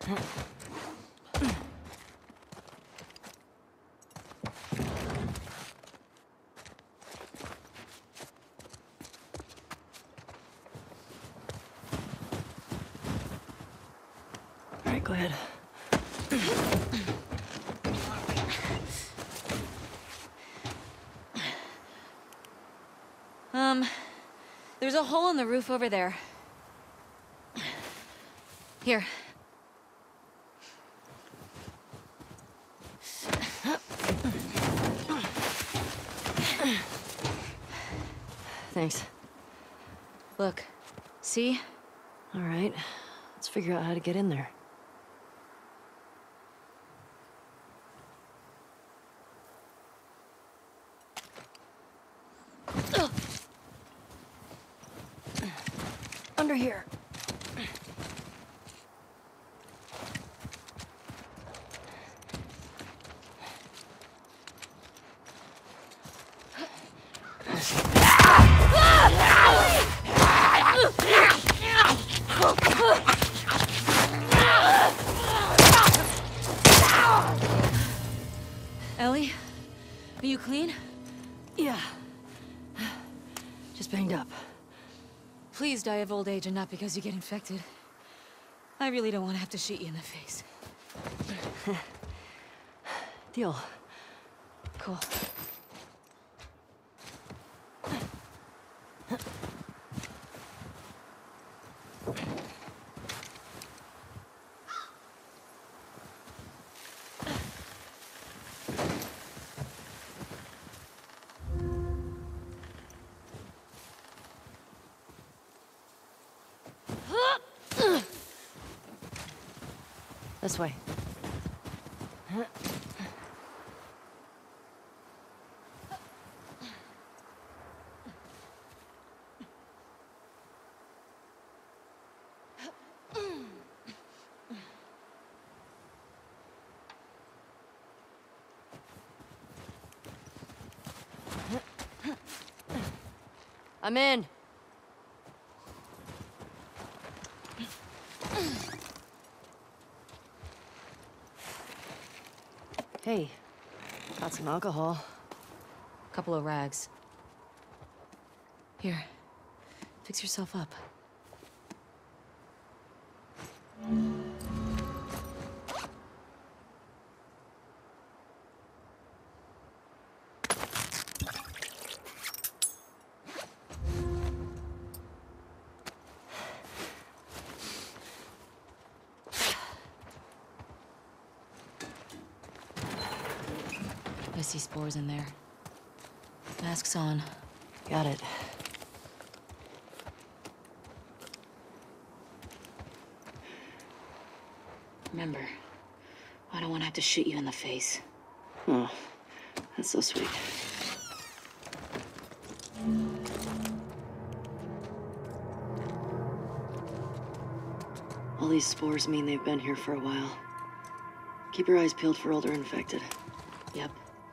All right, go ahead. There's a hole in the roof over there. Here. Thanks. Look. See? All right, let's figure out how to get in there. Under here. Ellie? Are you clean? Yeah. Just banged up. Please die of old age and not because you get infected. I really don't want to have to shoot you in the face. Deal. Cool. This way. I'm in. Hey, got some alcohol. Couple of rags. Here. Fix yourself up. I see spores in there. Mask's on. Got it. Remember, I don't want to have to shoot you in the face. Oh, that's so sweet. All these spores mean they've been here for a while. Keep your eyes peeled for older infected. Yep.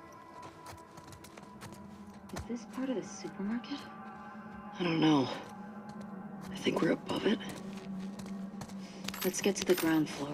Is this part of the supermarket? I don't know. I think we're above it. Let's get to the ground floor.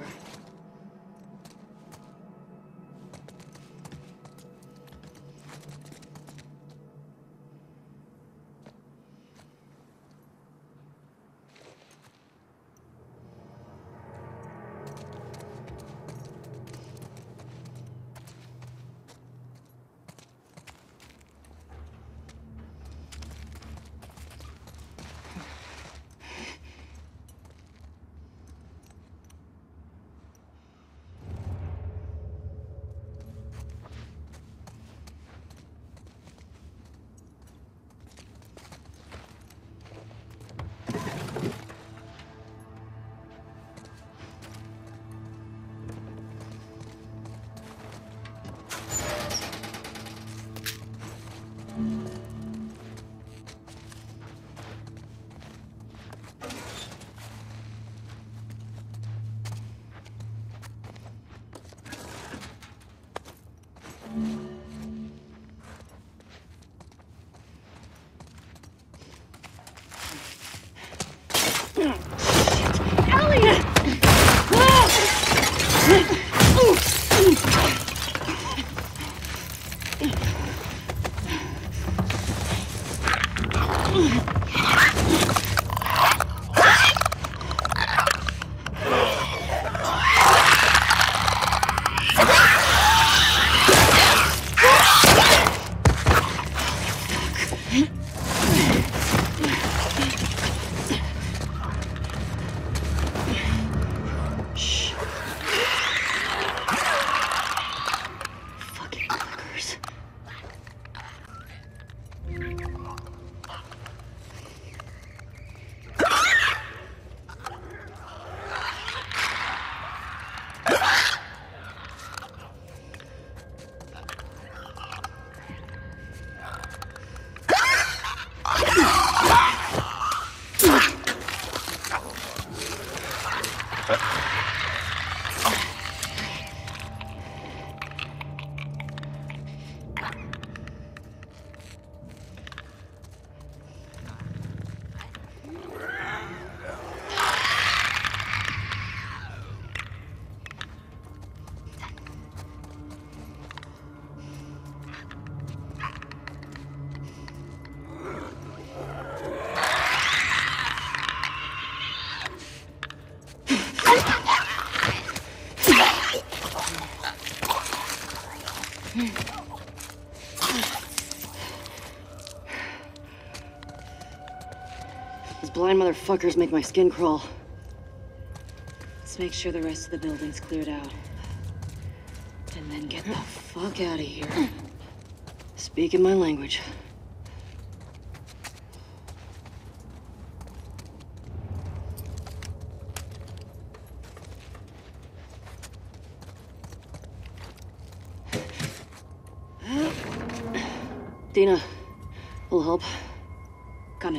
These blind motherfuckers make my skin crawl. Let's make sure the rest of the building's cleared out. And then get the fuck out of here. Speaking my language. Dina, will help. Coming.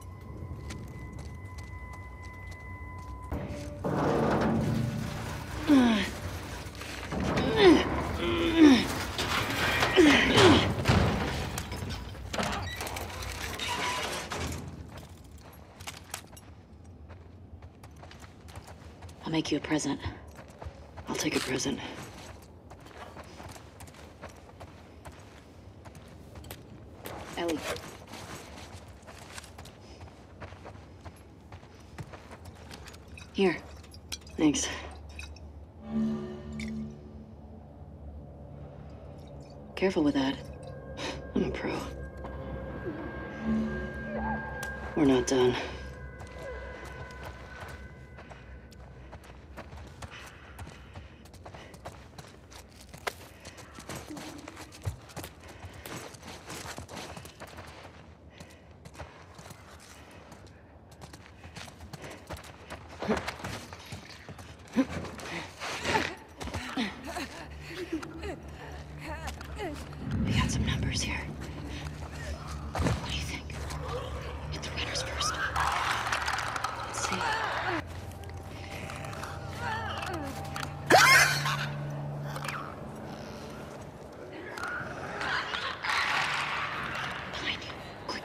I'll make you a present. I'll take a present. Ellie. Here. Thanks. Careful with that. I'm a pro. We're not done. We got some numbers here. What do you think? Hit the runners first. Let's see. Behind you. Quick.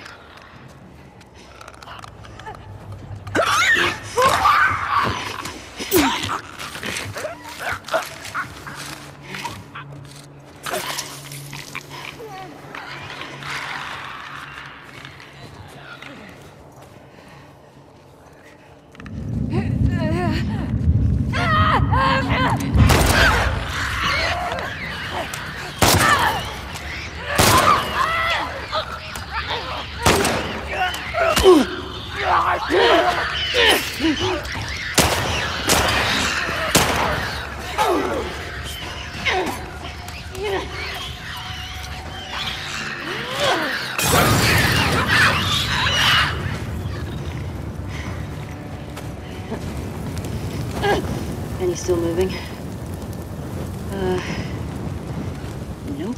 And he's still moving? Nope.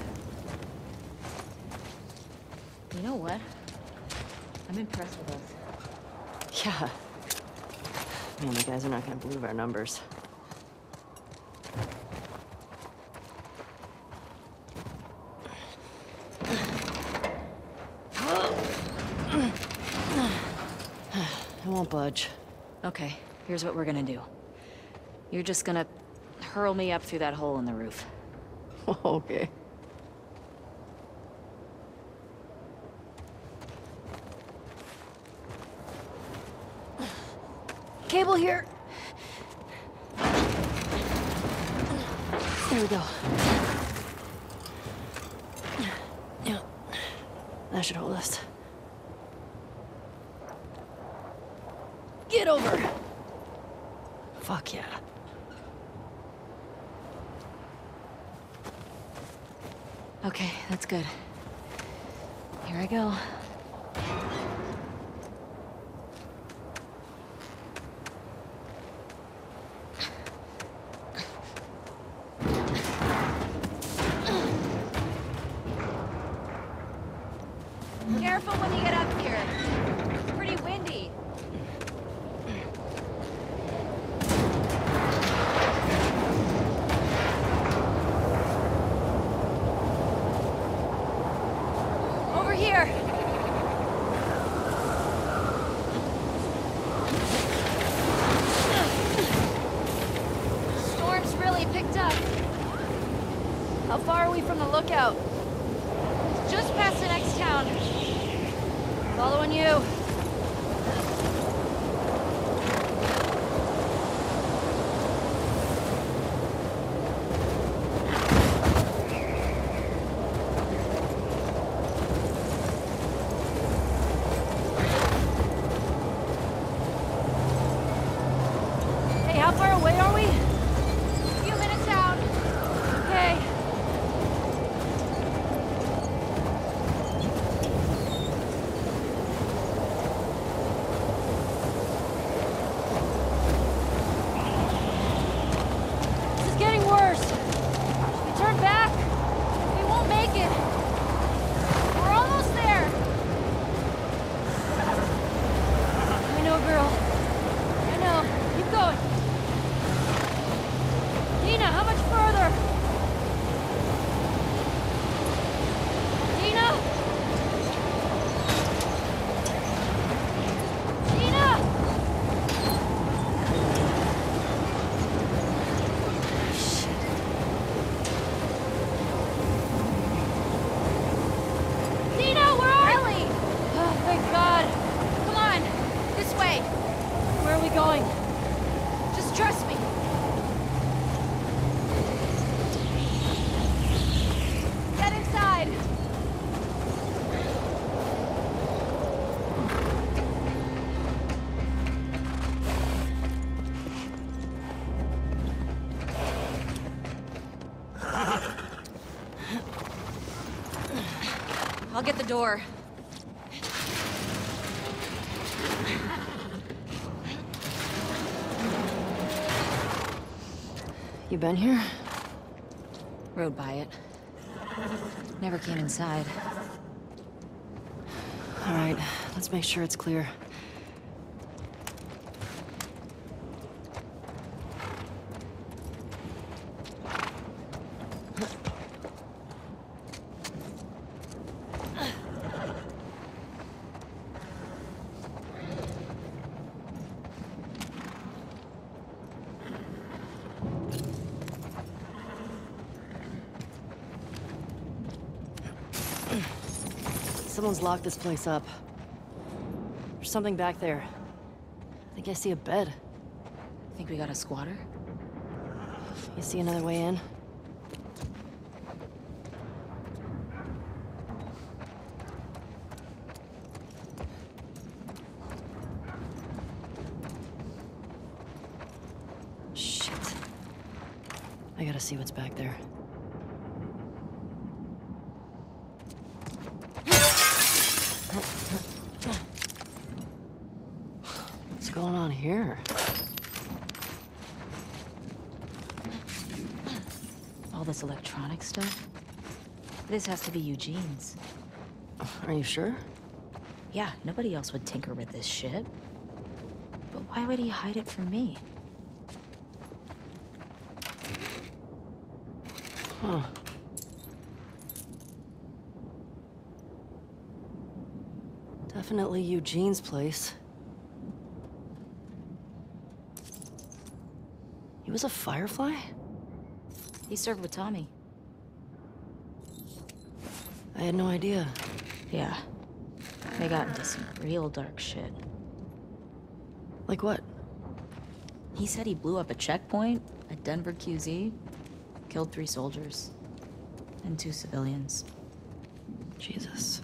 You know what? I'm impressed with us. Yeah. Man, the guys are not gonna believe our numbers. I won't budge. Okay, here's what we're gonna do. You're just gonna hurl me up through that hole in the roof. Okay. Cable here! There we go. Yeah. That should hold us. Get over! Fuck yeah. Okay, that's good. Here I go. Careful when you get up here. It's pretty windy. How far are we from the lookout? Just past the next town. Following you. Hey, how far away are we? A few minutes out. Okay. This is getting worse. If we turn back, we won't make it. We're almost there. I know, girl. I know. Keep going. Dina, how much further? Dina? Dina! Dina, where are we? Oh, thank God. Come on, this way. Where are we going? Just trust me. Get inside. I'll get the door. You been here? Rode by it. Never came inside. All right, let's make sure it's clear. Someone's locked this place up. There's something back there. I think I see a bed. Think we got a squatter? You see another way in? Shit. I gotta see what's back there. What's going on here? All this electronic stuff? This has to be Eugene's. Are you sure? Yeah, nobody else would tinker with this shit. But why would he hide it from me? Huh. Definitely Eugene's place. He was a Firefly? He served with Tommy. I had no idea. Yeah. They got into some real dark shit. Like what? He said he blew up a checkpoint at Denver QZ, killed 3 soldiers, and 2 civilians. Jesus.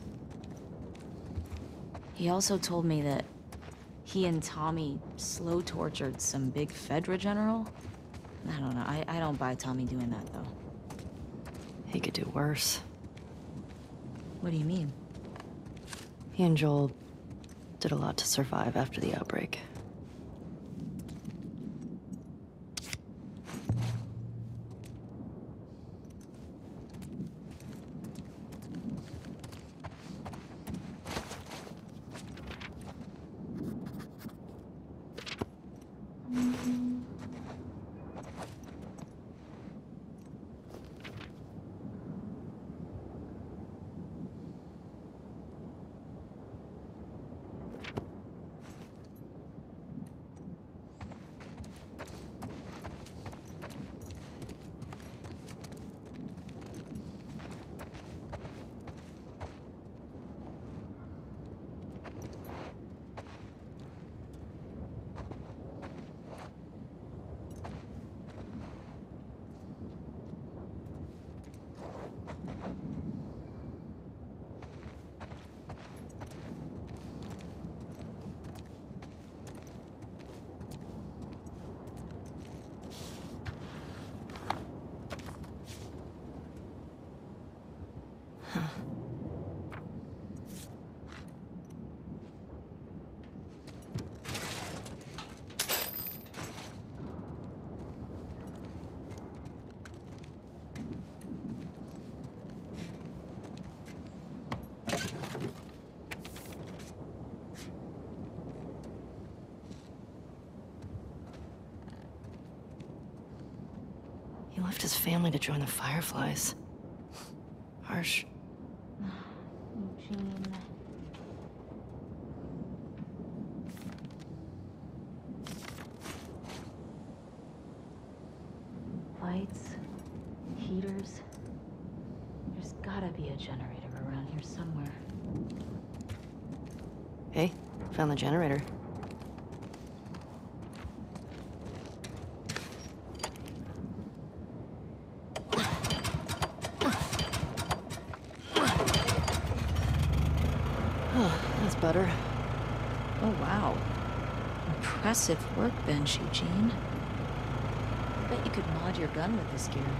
He also told me that he and Tommy slow tortured some big Fedra general. I don't know. I don't buy Tommy doing that, though. He could do worse. What do you mean? He and Joel did a lot to survive after the outbreak. left his family to join the Fireflies. Harsh. Eugene. Lights, heaters. There's gotta be a generator around here somewhere. Hey, found the generator. That's better. Oh, wow. Impressive workbench, Eugene. I bet you could mod your gun with this gear.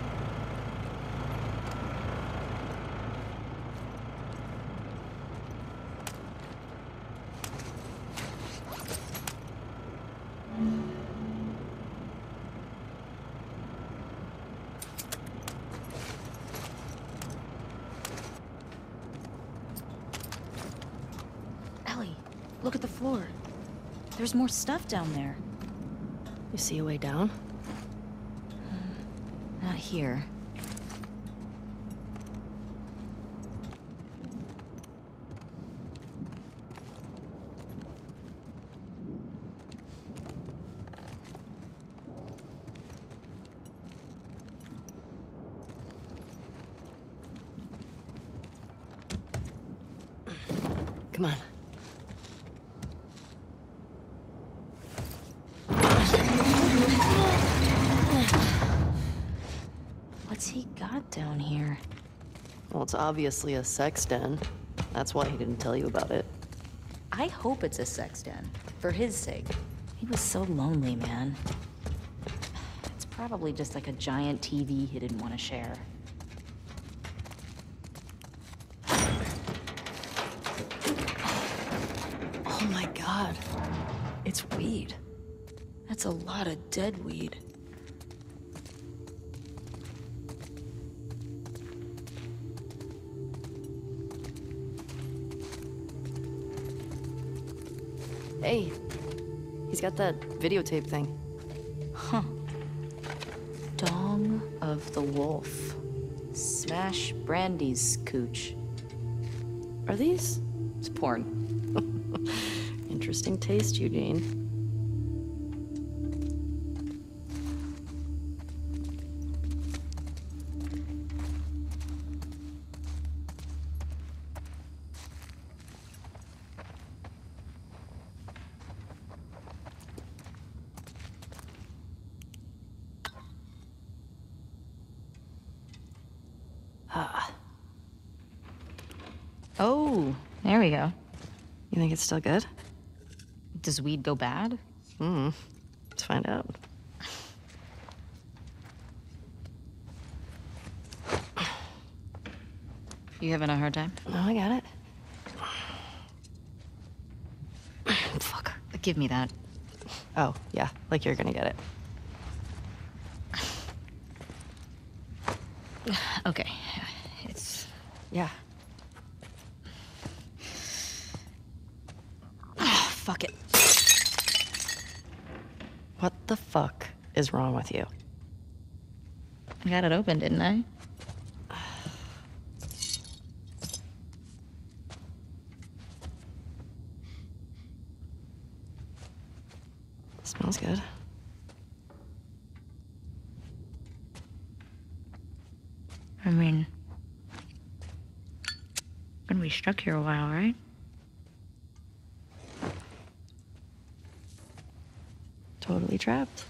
Ellie, look at the floor. There's more stuff down there. You see a way down? Not here. Come on. What's he got down here? Well, it's obviously a sex den. That's why he didn't tell you about it. I hope it's a sex den. For his sake. He was so lonely, man. It's probably just like a giant TV he didn't want to share. Oh my god. It's weed. That's a lot of dead weed. Hey, he's got that videotape thing. Huh. Dong of the Wolf. Smash Brandy's cooch. Are these? It's porn. Interesting taste, Eugene. Oh, there we go. You think it's still good? Does weed go bad? Let's find out. You having a hard time? No, I got it. Fuck. Give me that. Oh, yeah, like you're gonna get it. Okay. It's... Yeah. Oh, fuck it. What the fuck is wrong with you? I got it open, didn't I? Smells good. I mean... gonna be stuck here a while, right? Totally trapped.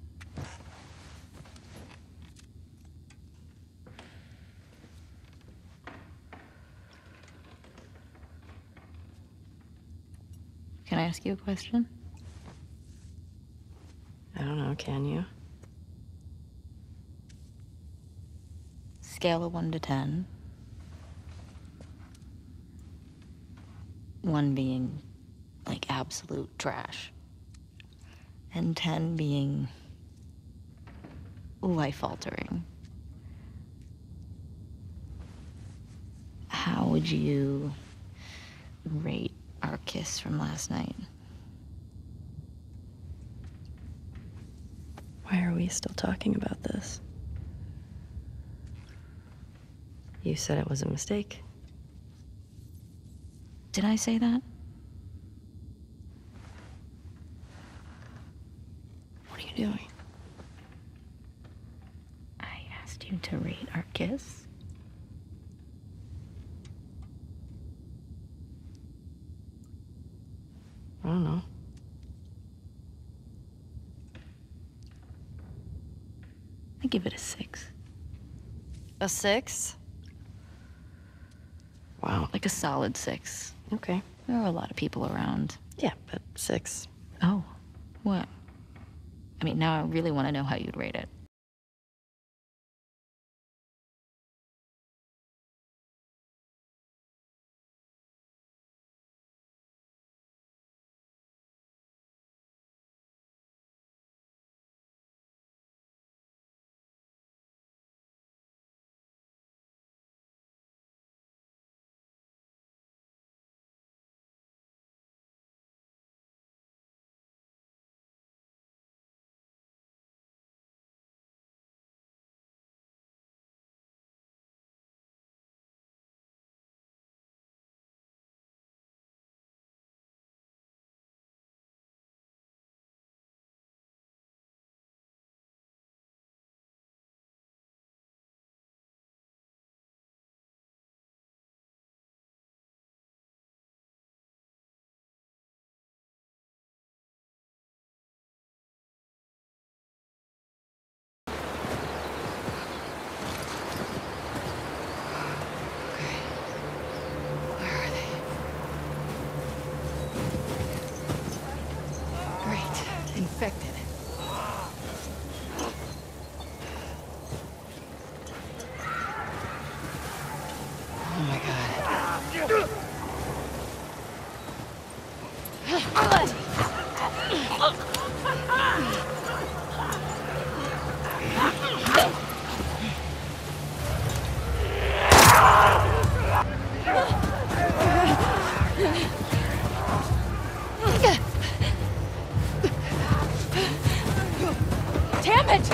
Can I ask you a question? I don't know, can you? Scale of 1 to 10. 1 being, like, absolute trash. And 10 being life-altering. How would you rate our kiss from last night? Why are we still talking about this? You said it was a mistake. Did I say that? What are you doing? I asked you to rate our kiss. I don't know. I give it a 6. A 6? Wow. Like a solid 6. Okay. There are a lot of people around. Yeah, but 6. Oh, what? I mean, now I really want to know how you'd rate it. Infected. Oh my god. Damn it!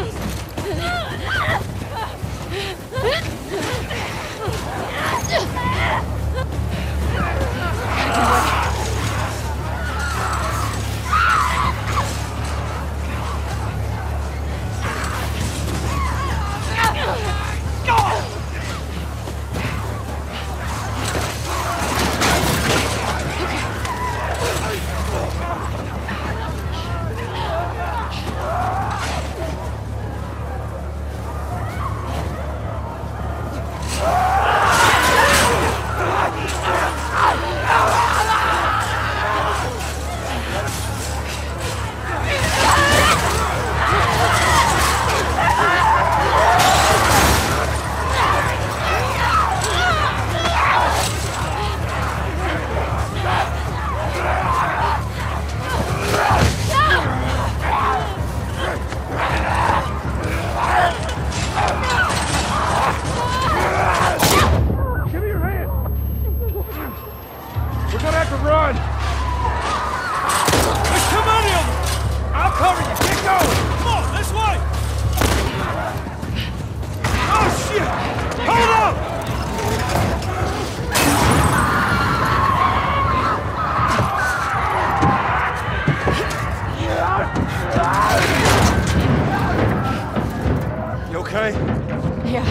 Okay? Yeah.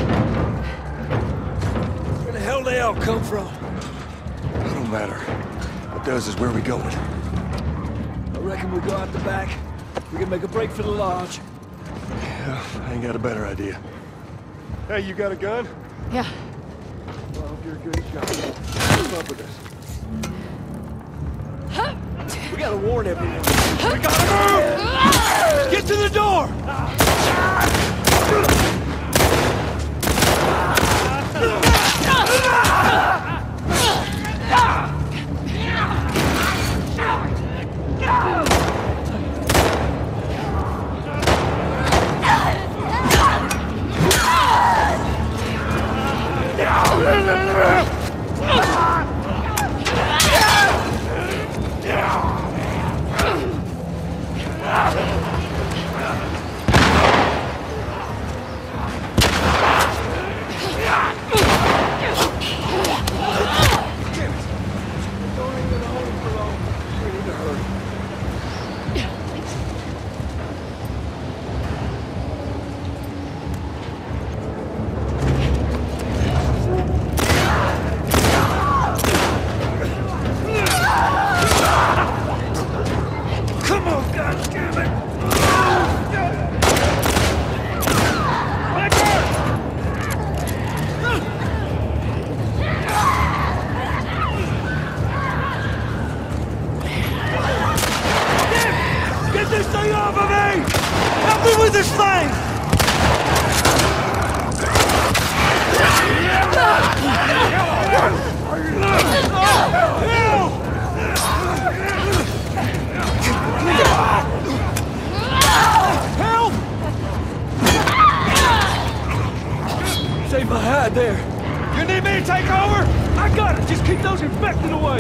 Where the hell they all come from? It don't matter. What does is where we going. I reckon we go out the back. We can make a break for the lodge. Yeah, I ain't got a better idea. Hey, you got a gun? Yeah. Well, if you're a good shot, keep up with us. We gotta warn everyone. We gotta move! Get to the door! off of me! Help me with this thing! Help! Save my hide there. You need me to take over? I got it. Just keep those infected away.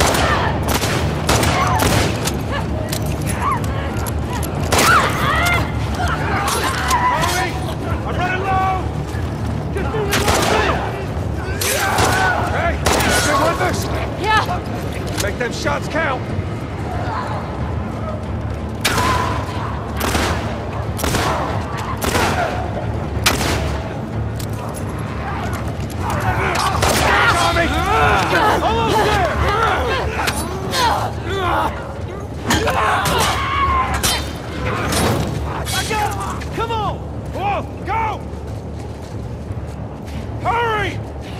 Hurry! I'm running low! Just move it along! Hey, you with us? Yeah! Make them shots count. Tommy! Almost there! I got it! Come on! Whoa, go! Hurry!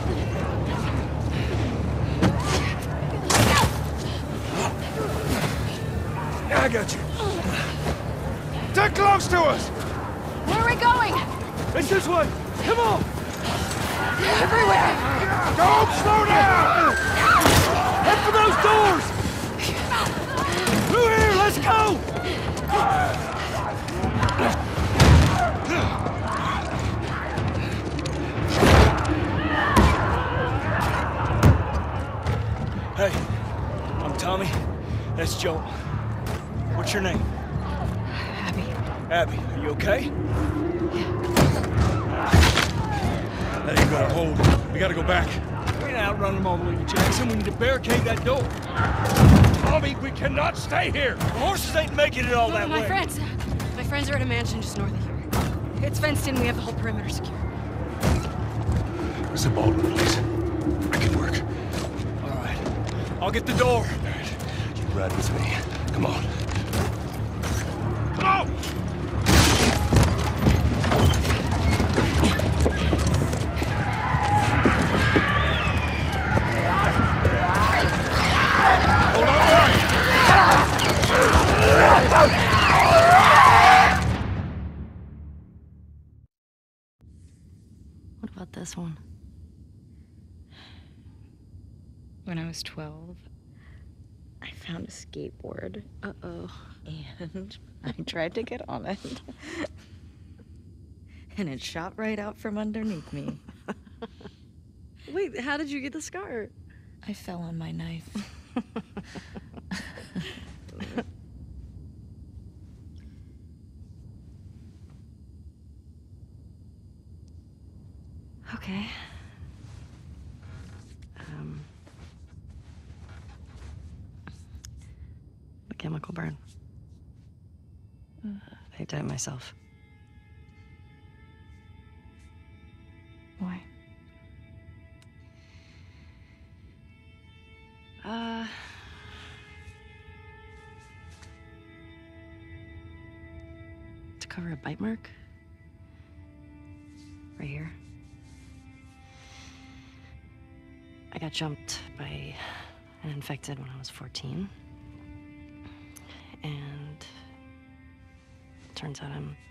I got you. They're close to us! Where are we going? It's this way! Come on! Everywhere! Don't slow down! Head for those doors! Through here, let's go! Hey, I'm Tommy. That's Joel. What's your name? Abby. Abby, are you okay? That ain't gonna hold. We gotta go back. We ain't outrun them all the way to Jackson. We need to barricade that door. Tommy, we cannot stay here. The horses ain't making it all that way. My friends are at a mansion just north of here. It's fenced in. We have the whole perimeter secure. It's a Baldwin place. I can work. All right. I'll get the door. All right. You ride with me. Come on. Come on! What about this one? When I was 12, I found a skateboard. Uh-oh. And I tried to get on it. And it shot right out from underneath me. Wait, how did you get the scar? I fell on my knife. Okay. A chemical burn. I did it myself. Why? To cover a bite mark. Right here. I got jumped by an infected when I was 14. And it turns out I'm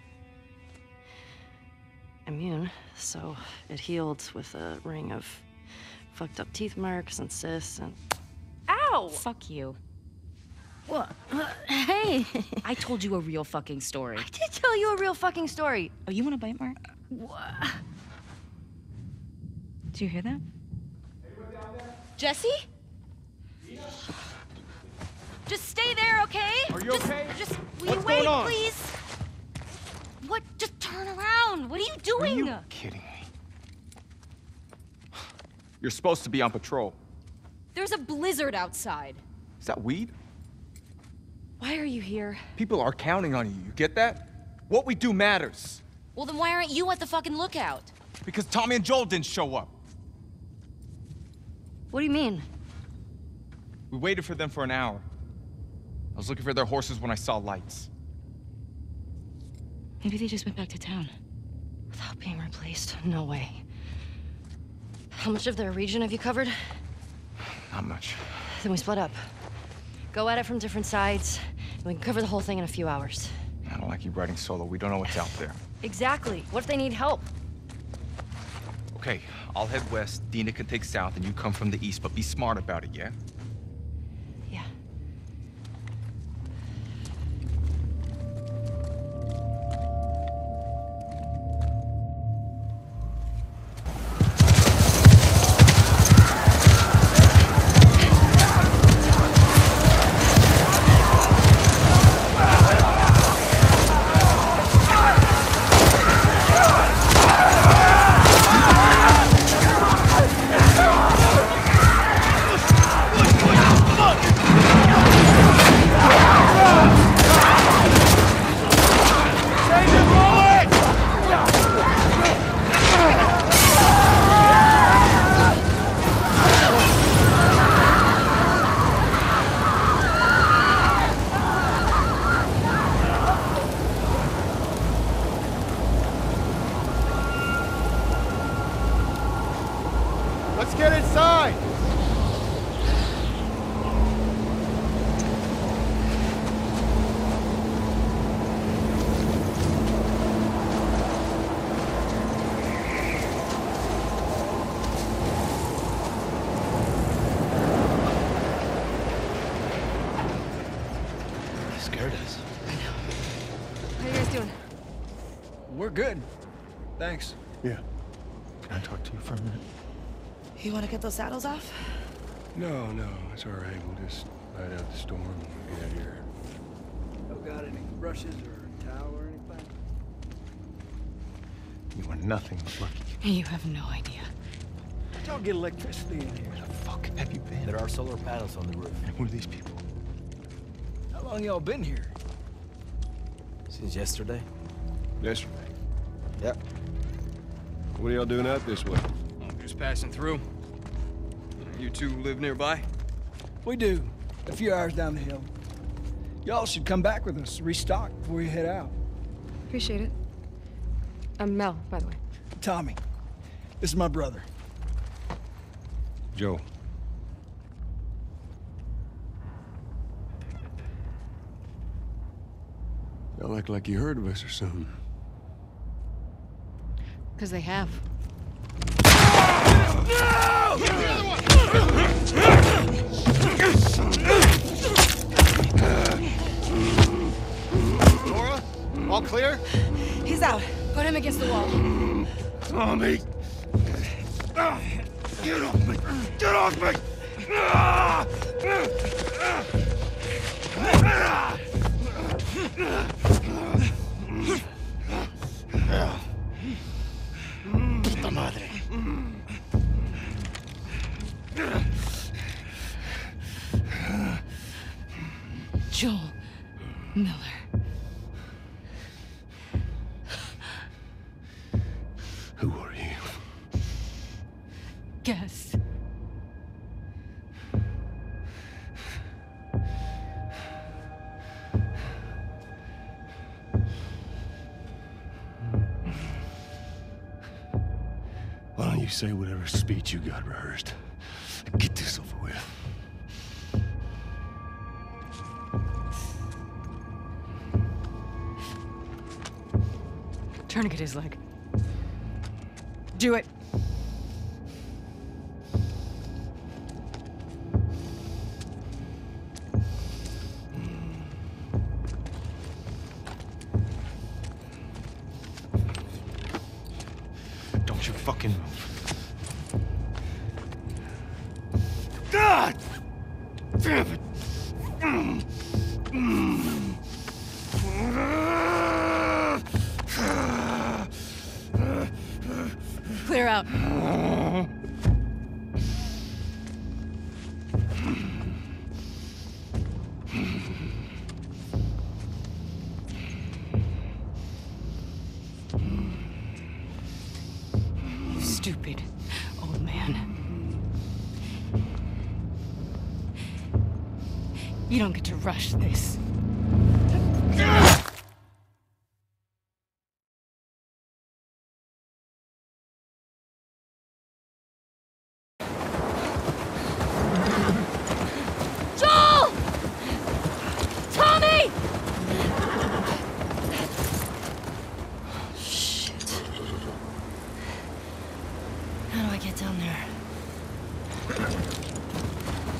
immune, so it healed with a ring of fucked up teeth marks and cysts and... Ow! Fuck you. What? Hey! I told you a real fucking story. I did tell you a real fucking story. Oh, you want a bite mark? What? Did you hear that? Jesse? Just stay there, okay? Are you okay? Just will What's you wait, going on? please? What? Just turn around. What are you doing? Are you kidding me? You're supposed to be on patrol. There's a blizzard outside. Is that weed? Why are you here? People are counting on you, you get that? What we do matters. Well, then why aren't you at the fucking lookout? Because Tommy and Joel didn't show up. What do you mean? We waited for them for an hour. I was looking for their horses when I saw lights. Maybe they just went back to town. Without being replaced? No way. How much of their region have you covered? Not much. Then we split up. Go at it from different sides, and we can cover the whole thing in a few hours. I don't like keep riding solo. We don't know what's out there. Exactly. What if they need help? Okay, I'll head west, Dina can take south, and you come from the east, but be smart about it, yeah? Yeah. Let's get inside! Scared us. How you guys doing? We're good. Thanks. Yeah. Can I talk to you for a minute? You want to get those saddles off? No, it's all right. We'll just ride out the storm and get out of here. No got any brushes or towel or anything? You are nothing but lucky. You have no idea. Don't get electricity in here. Where the fuck have you been? There are solar panels on the roof. And who are these people? How long y'all been here? Since yesterday? Yesterday. Yep. What are y'all doing out this way? I'm just passing through. You two live nearby? We do. A few hours down the hill. Y'all should come back with us, restock before you head out. Appreciate it. I'm Mel, by the way. Tommy, this is my brother. Joe. Y'all act like you heard of us or something. Because they have. Nora? All clear? He's out. Put him against the wall. Tommy! Get off me! Get off me! Puta madre. Joel Miller. Who are you? Guess. Why don't you say whatever speech you got rehearsed? Get this over with. Tourniquet his leg. Do it. Don't you fucking move. God! Damn it! Clear out. You stupid old man. You don't get to rush this. get down there?